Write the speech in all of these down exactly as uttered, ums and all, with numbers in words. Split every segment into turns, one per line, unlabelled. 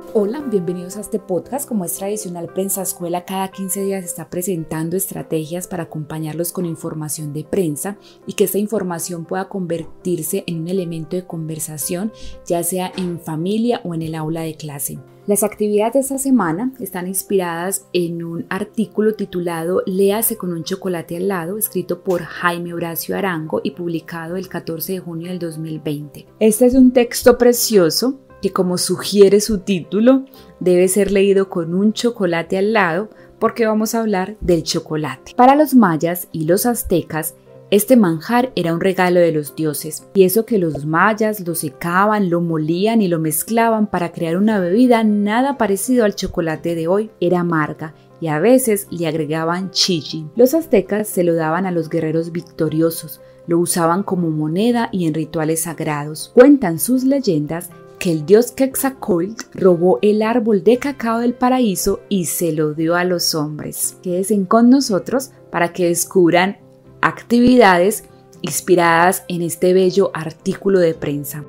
Hola, bienvenidos a este podcast. Como es tradicional, Prensa Escuela cada quince días está presentando estrategias para acompañarlos con información de prensa y que esta información pueda convertirse en un elemento de conversación, ya sea en familia o en el aula de clase. Las actividades de esta semana están inspiradas en un artículo titulado Léase con un chocolate al lado, escrito por Jaime Horacio Arango y publicado el catorce de junio del dos mil veinte. Este es un texto precioso que, como sugiere su título, debe ser leído con un chocolate al lado porque vamos a hablar del chocolate. Para los mayas y los aztecas, este manjar era un regalo de los dioses, y eso que los mayas lo secaban, lo molían y lo mezclaban para crear una bebida nada parecido al chocolate de hoy. Era amarga y a veces le agregaban chillín. Los aztecas se lo daban a los guerreros victoriosos, lo usaban como moneda y en rituales sagrados. Cuentan sus leyendas que el dios Quetzalcóatl robó el árbol de cacao del paraíso y se lo dio a los hombres. Quédense con nosotros para que descubran actividades inspiradas en este bello artículo de prensa.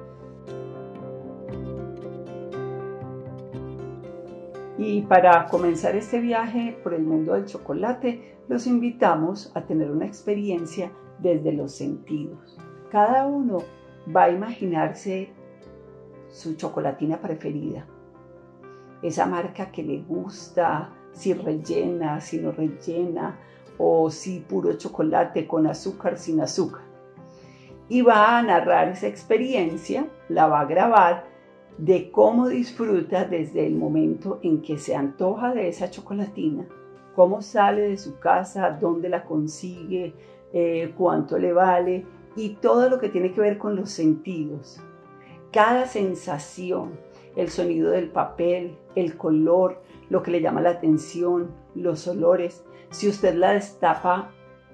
Y para comenzar este viaje por el mundo del chocolate, los invitamos a tener una experiencia desde los sentidos. Cada uno va a imaginarse su chocolatina preferida, esa marca que le gusta, si rellena, si no rellena, o si puro chocolate con azúcar, sin azúcar. Y va a narrar esa experiencia, la va a grabar de cómo disfruta desde el momento en que se antoja de esa chocolatina, cómo sale de su casa, dónde la consigue, eh, cuánto le vale y todo lo que tiene que ver con los sentidos. Cada sensación, el sonido del papel, el color, lo que le llama la atención, los olores. Si usted la destapa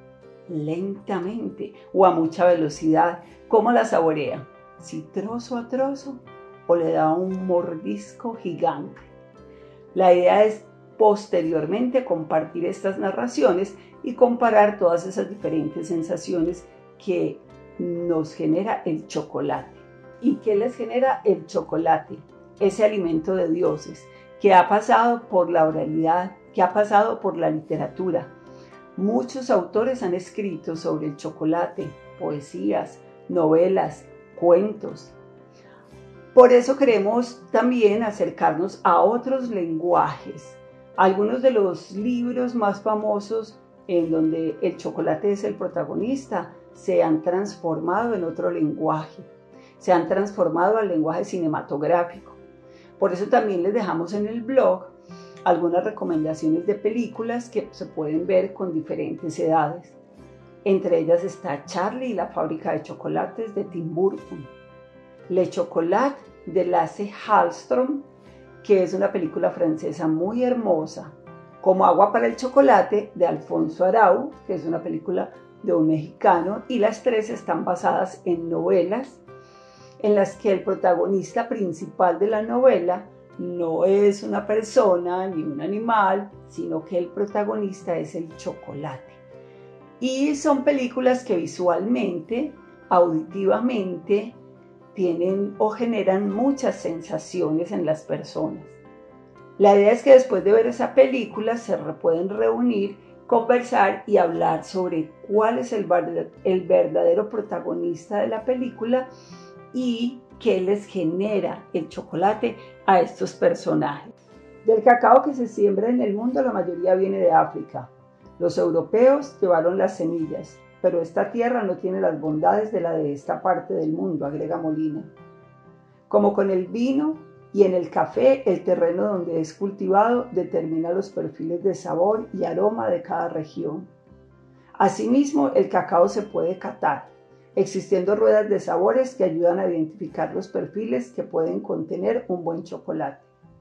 lentamente o a mucha velocidad, ¿cómo la saborea? ¿Si trozo a trozo o le da un mordisco gigante? La idea es posteriormente compartir estas narraciones y comparar todas esas diferentes sensaciones que nos genera el chocolate. ¿Y qué les genera el chocolate? Ese alimento de dioses que ha pasado por la oralidad, que ha pasado por la literatura. Muchos autores han escrito sobre el chocolate, poesías, novelas, cuentos. Por eso queremos también acercarnos a otros lenguajes. Algunos de los libros más famosos en donde el chocolate es el protagonista se han transformado en otro lenguaje. Se han transformado al lenguaje cinematográfico. Por eso también les dejamos en el blog algunas recomendaciones de películas que se pueden ver con diferentes edades. Entre ellas está Charlie y la fábrica de chocolates de Tim Burton, Le Chocolat de Lasse Hallström, que es una película francesa muy hermosa, Como agua para el chocolate de Alfonso Arau, que es una película de un mexicano, y las tres están basadas en novelas en las que el protagonista principal de la novela no es una persona ni un animal, sino que el protagonista es el chocolate. Y son películas que visualmente, auditivamente, tienen o generan muchas sensaciones en las personas. La idea es que después de ver esa película se pueden reunir, conversar y hablar sobre cuál es el verdadero protagonista de la película y qué les genera el chocolate a estos personajes. Del cacao que se siembra en el mundo, la mayoría viene de África. Los europeos llevaron las semillas, pero esta tierra no tiene las bondades de la de esta parte del mundo, agrega Molina. Como con el vino y en el café, el terreno donde es cultivado determina los perfiles de sabor y aroma de cada región. Asimismo, el cacao se puede catar, existiendo ruedas de sabores que ayudan a identificar los perfiles que pueden contener un buen chocolate.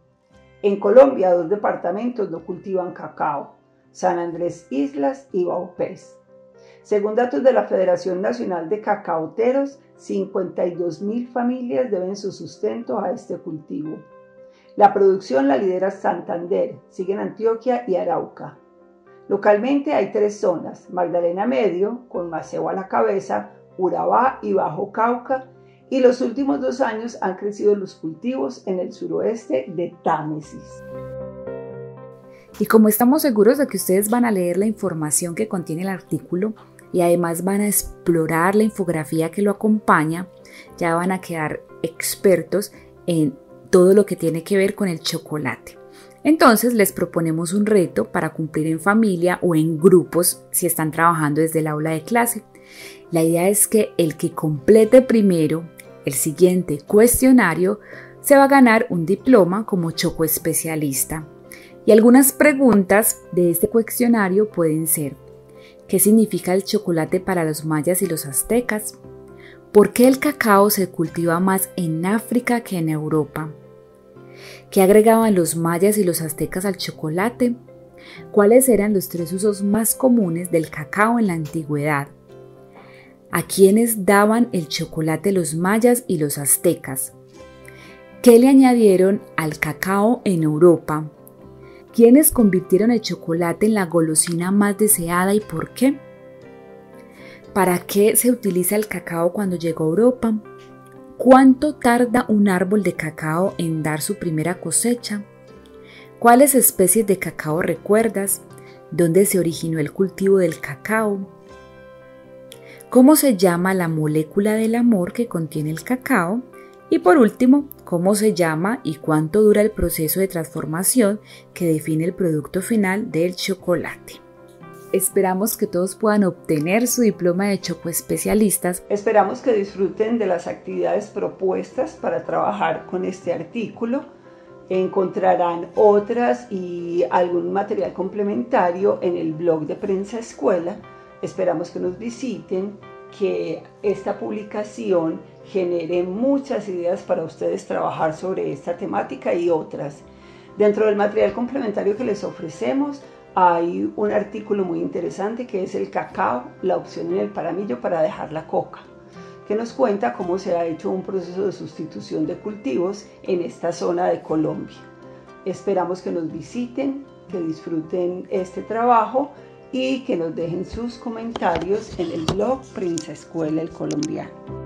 En Colombia, dos departamentos no cultivan cacao, San Andrés Islas y Vaupés. Según datos de la Federación Nacional de Cacaoteros, cincuenta y dos mil familias deben su sustento a este cultivo. La producción la lidera Santander, siguen Antioquia y Arauca. Localmente hay tres zonas: Magdalena Medio, con Maceo a la cabeza, Urabá y Bajo Cauca, y los últimos dos años han crecido los cultivos en el suroeste de Támesis.
Y como estamos seguros de que ustedes van a leer la información que contiene el artículo y además van a explorar la infografía que lo acompaña, ya van a quedar expertos en todo lo que tiene que ver con el chocolate. Entonces les proponemos un reto para cumplir en familia o en grupos si están trabajando desde el aula de clase. La idea es que el que complete primero el siguiente cuestionario se va a ganar un diploma como chocoespecialista. Y algunas preguntas de este cuestionario pueden ser: ¿qué significa el chocolate para los mayas y los aztecas? ¿Por qué el cacao se cultiva más en África que en Europa? ¿Qué agregaban los mayas y los aztecas al chocolate? ¿Cuáles eran los tres usos más comunes del cacao en la antigüedad? ¿A quiénes daban el chocolate los mayas y los aztecas? ¿Qué le añadieron al cacao en Europa? ¿Quiénes convirtieron el chocolate en la golosina más deseada y por qué? ¿Para qué se utiliza el cacao cuando llegó a Europa? ¿Cuánto tarda un árbol de cacao en dar su primera cosecha? ¿Cuáles especies de cacao recuerdas? ¿Dónde se originó el cultivo del cacao? ¿Cómo se llama la molécula del amor que contiene el cacao? Y por último, ¿cómo se llama y cuánto dura el proceso de transformación que define el producto final del chocolate? Esperamos que todos puedan obtener su diploma de chocoespecialistas.
Esperamos que disfruten de las actividades propuestas para trabajar con este artículo. Encontrarán otras y algún material complementario en el blog de Prensa Escuela. Esperamos que nos visiten, que esta publicación genere muchas ideas para ustedes trabajar sobre esta temática y otras. Dentro del material complementario que les ofrecemos hay un artículo muy interesante que es el cacao, la opción en el paramillo para dejar la coca, que nos cuenta cómo se ha hecho un proceso de sustitución de cultivos en esta zona de Colombia. Esperamos que nos visiten, que disfruten este trabajo y que nos dejen sus comentarios en el blog Prensa Escuela El Colombiano.